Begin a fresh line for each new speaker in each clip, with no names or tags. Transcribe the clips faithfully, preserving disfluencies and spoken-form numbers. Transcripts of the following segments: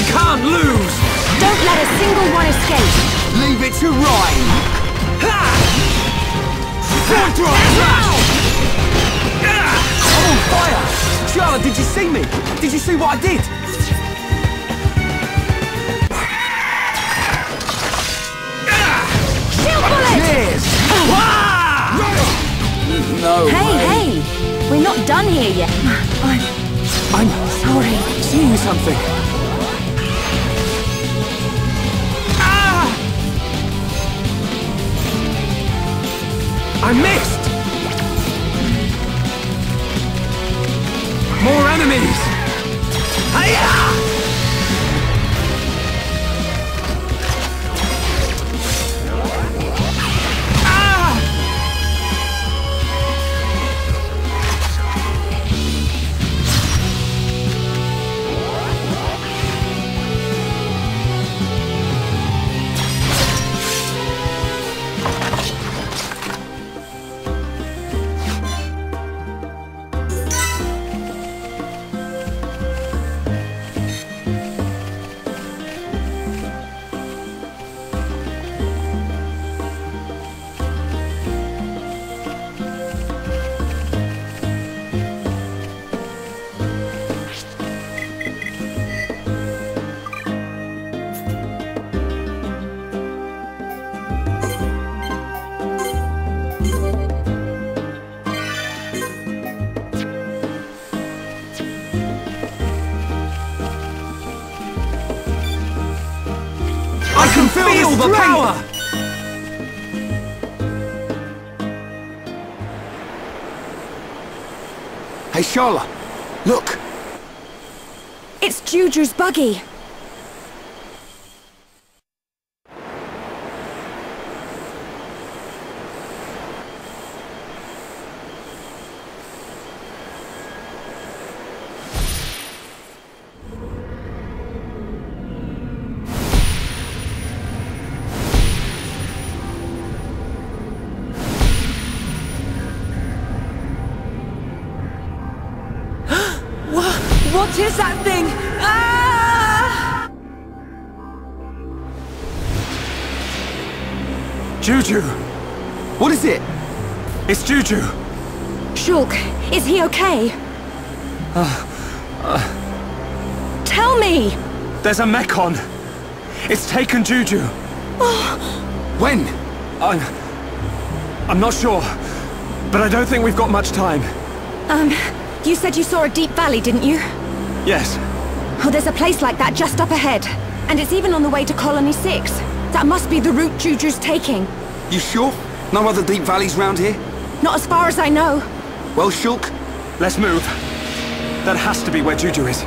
can't lose!
Don't let a single one escape!
Leave it to Ryan!
Ha!
Front I'm on fire! Charlotte, did you see me? Did you see what I did?
Shield bullet!
Cheers! No
Hey,
way.
hey! We're not done here yet. I'm
I'm
sorry.
seeing something.
Ah! I missed! More enemies! Hiya! I can feel, feel the power!
Hey, Charlotte, look!
It's Juju's buggy. What is that thing? Ah!
Juju!
What is it?
It's Juju!
Shulk, is he okay?
Uh, uh,
Tell me!
There's a Mechon! It's taken Juju!
When?
I'm... I'm not sure, but I don't think we've got much time.
Um, you said you saw a deep valley, didn't you?
Yes.
Oh, there's a place like that just up ahead. And it's even on the way to Colony six. That must be the route Juju's taking.
You sure? No other deep valleys round here?
Not as far as I know.
Well, Shulk,
Let's move. That has to be where Juju is.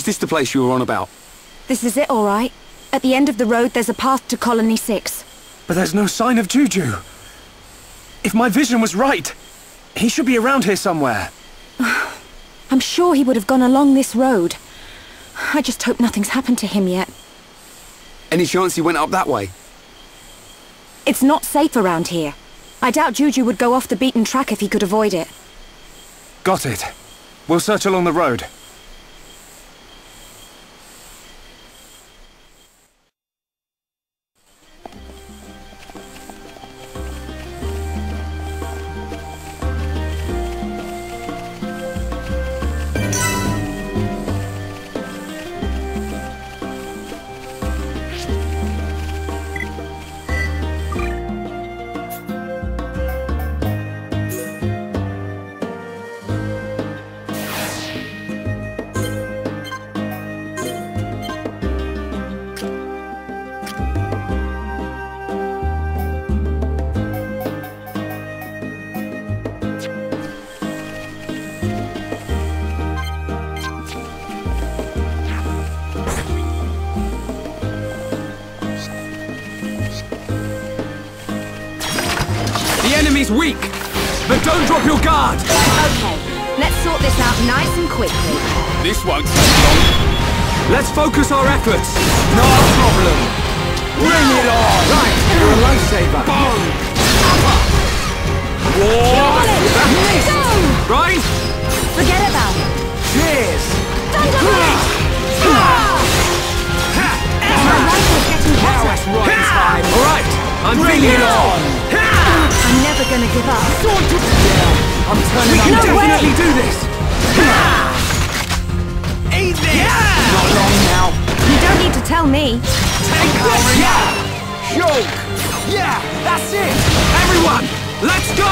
this the place you were on about?
This is it, all right. At the end of the road, there's a path to Colony six.
But there's no sign of Juju. If my vision was right, he should be around here somewhere.
I'm sure he would have gone along this road. I just hope nothing's happened to him yet.
Any chance he went up that way?
It's not safe around here. I doubt Juju would go off the beaten track if he could avoid it.
Got it. We'll search along the road.
Enemy's weak, but don't drop your guard!
Okay, let's sort this out nice and quickly.
This won't take long. Let's focus our efforts. Not a problem. Bring it on! Right, you're a lifesaver. Boom! Whoa! Right?
Forget about it.
Cheers!
Thunderbolt! My rifle's getting
Now
hotter.
it's right time. All right, I'm
Bring
bringing
it
it on.
I'm never gonna give up.
Yeah, I'm turning
We
up.
can
No definitely
way.
do this. Eat this! Yeah. Not long now.
You don't need to tell me.
Take this! Yeah! Choke! Yeah, that's it! Everyone, let's go!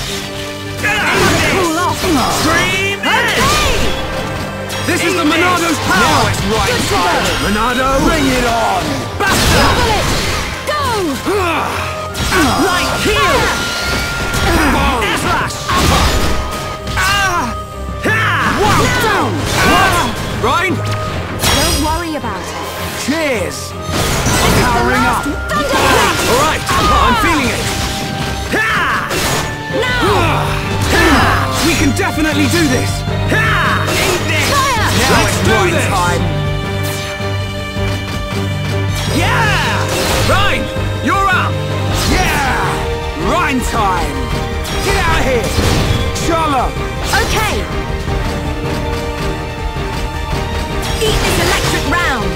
Cool off.
Scream!
Okay!
This is the Monado's power! Now it's right
Good to
time!
go.
Monado! Bring it on! Basta!
Double it! Go!
Right heel! Air slash! Ah! Wow!
Down!
What? Ryan?
Don't worry about it.
Cheers! I'm powering up!
Thunderbolt!
Alright, I'm feeling it!
Now!
We can definitely do this! Eat this!
Fire!
Now Let's
it's
do
Ryan
this!
time.
Yeah! Ryan, you're up!
Yeah! Rhyme time! Get out of here! Shala!
Okay! Eat this electric round!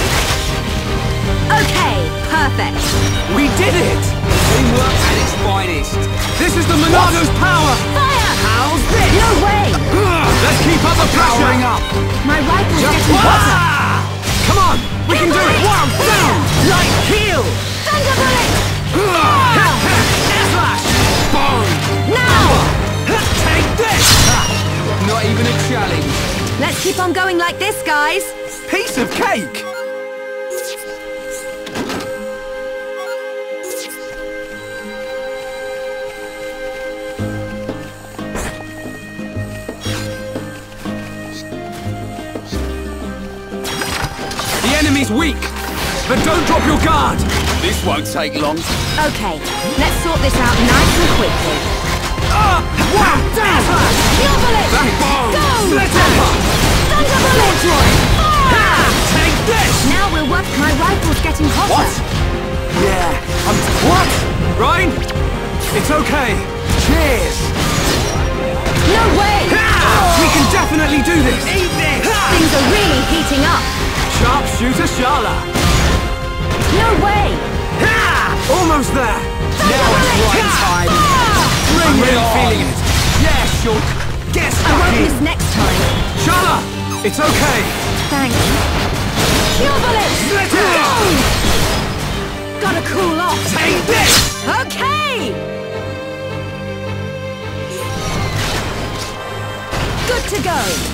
Okay, perfect!
We did it!
Teamwork at its finest.
This is the Monado's power!
Fire!
How's this?
No way!
Let's keep up the pressure!
Powering up!
My rifle's getting
Wah!
hotter!
Come on! We can do it! One, down! Light heel!
Thunderbolt!
Air slash! Boom!
Now!
Take this!
Not even a challenge.
Let's keep on going like this, guys!
Piece of cake! The enemy's weak, but don't drop your guard!
This won't take long.
Okay, let's sort this out nice and quickly.
Up! One! Down!
Double it!
Backbone!
Go!
Split up!
Thunderbolt!
Ha! Take this!
Now we'll work. My rifle's getting hotter.
What?
Yeah, I'm... What?
Ryan? It's okay.
Cheers!
No way!
We can definitely do this!
Eat this!
Things are really heating up.
Sharpshooter Shala!
No way!
Almost there!
Now it's right time. Bring
I'm
it
really
on.
feeling it.
Yeah, Shulk. Get
I
stuck
won't
in.
miss next time.
Shala! It's okay!
Thanks. Double it!
Split it!
Gotta cool off.
Take this!
Okay! Good to go.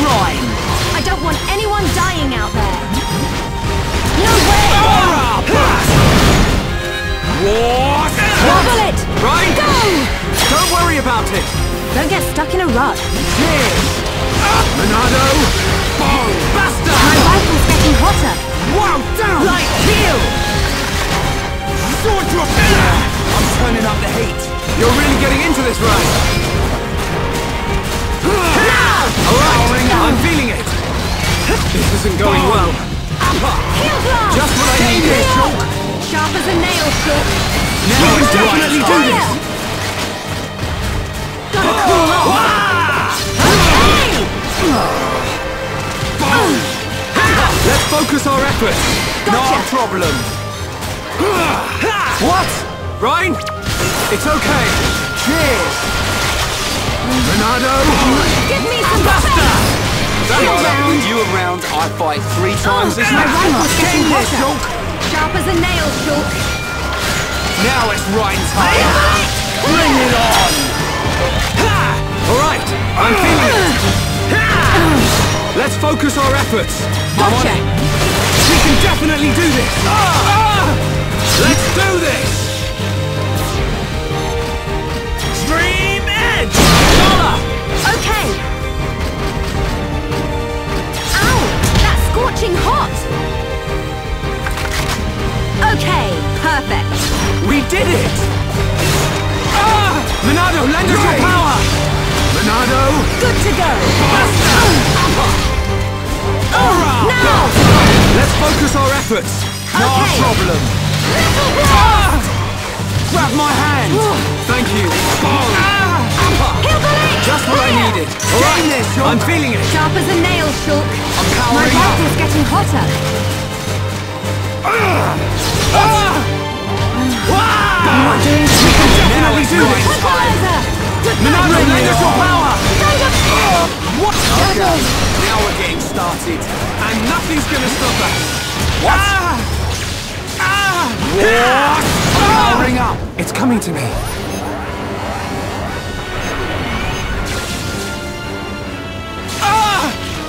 time!
I don't want anyone dying out there. No way!
What?
Wobble it!
Right?
Go!
Don't worry about it!
Don't get stuck in a rut.
Cheers! Monado! Bong! Basta!
My rifle's getting hotter.
Wow, down! Light kill! Sword drop! I'm turning up the heat. You're really getting into this, right? Alright, I'm feeling it. This isn't going well.
Heel blast!
Just what I needed.
Sharp as a nail, Shulk.
Now we can definitely do this.
Gotta cool off. Okay!
Let's focus our efforts.
Gotcha.
Not a problem. What? Ryan? It's okay. Cheers. Monado.
Give me some
Basta!
space!
That's
Shield
right.
round.
With you around, I fight three times as
My
much.
rifle's getting
Game this,
hotter.
Shulk.
Sharp as a nail, Shulk.
Now it's Ryan time. Bring it on. Alright, I'm feeling it. Let's focus our efforts. I'm on
Gotcha.
it. We can definitely do this. Let's do this. Stream edge. Dollar.
Okay. Ow! That's scorching hot. Okay, perfect.
We did it. Ah! Monado, lend us your power. Monado.
Good to go. Now!
Let's focus our efforts. Not a
Okay.
problem.
Little blast!
Grab my hand. Thank you.
Hillbilly!
Just what I needed. All right, I'm feeling it.
Sharp as a nail, Shulk.
I'm
My
powering up.
rifle's getting hotter.
We can definitely do this.
Equalizer!
Monado, lend us your power.
Kind of...
What? Okay. Now we're getting started, and nothing's gonna stop us. What? Ah! Ah! What? I'm powering up.
It's coming to me.
Ah!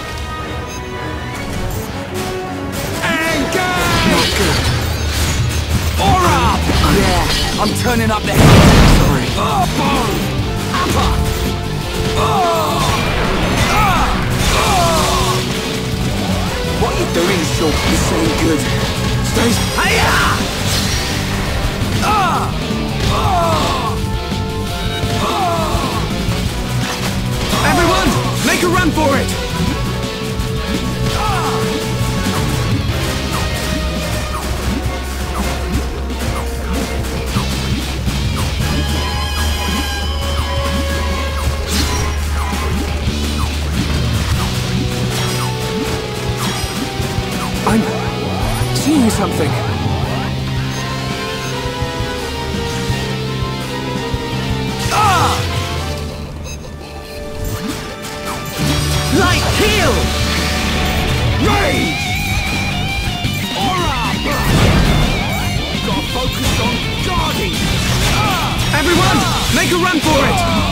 Engage! Not good. Aura! Yeah, I'm turning up the heat. Sorry. Oh, boom! Upper! Oh! Ah! Oh! What are you doing, Shulk? This ain't good. Stay... Hiya! Ah! Oh! Oh! Everyone, make a run for it!
I'm seeing something.
Ah! Light kill! Rage! Aura! Gotta focus on guarding! Ah!
Everyone, make a run for it!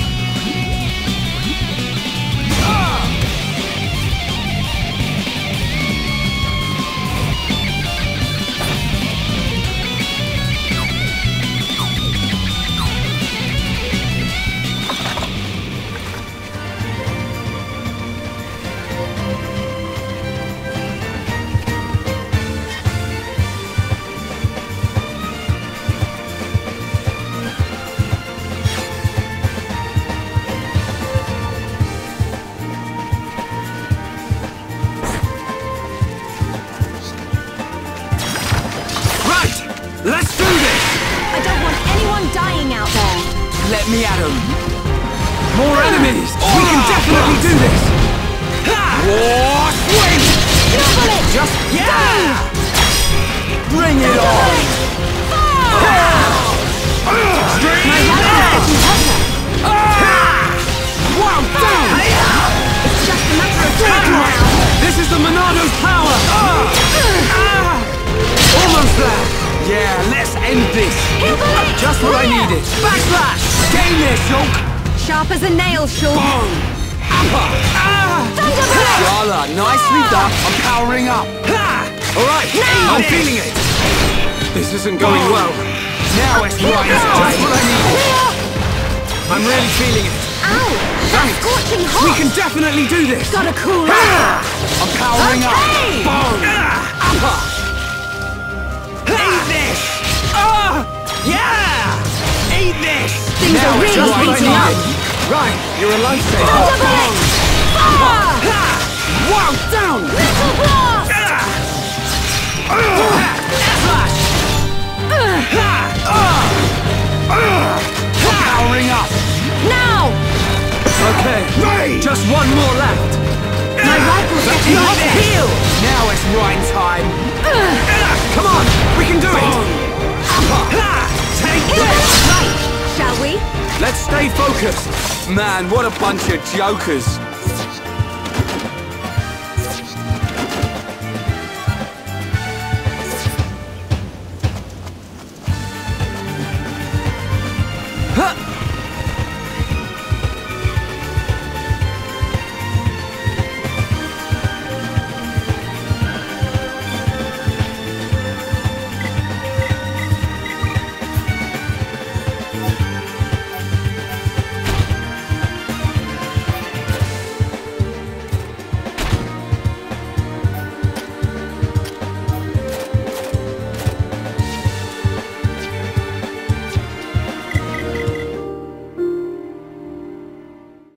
Let's do this!
I don't want anyone dying out there.
Let me at him. More enemies! We can definitely do this! War swing!
Double it!
Just... Yeah! Bring it on! Stream edge! Wow, down!
It's just a matter of time now.
This is the Monado's power! Almost there! Yeah, let's end this! Just what I needed! Backslash! Game there, Shulk!
Sharp as a nail, Shulk.
Boom! Yala, nicely done. I'm powering up.
All right, I'm feeling it. This isn't going well.
Now it's right.
Just what I needed. I'm really feeling it.
Ow! That's scorching hot!
We can definitely do this.
Gotta cool off!
I'm powering
Okay.
up. Boom.
Eat this. Ah! Yeah! Eat this.
Things
Now
are
it's
really
just what I
heating up!
needed.
Right, you're a lifesaver.
Double it! Fire!
Wow, down.
Little blast!
Powering up.
Now!
Okay, just one more left.
My rifle's getting hot to heal!
Now it's right time.
Come on, we can do it. Take this.
Right, shall we?
Let's stay focused.
Man, what a bunch of jokers.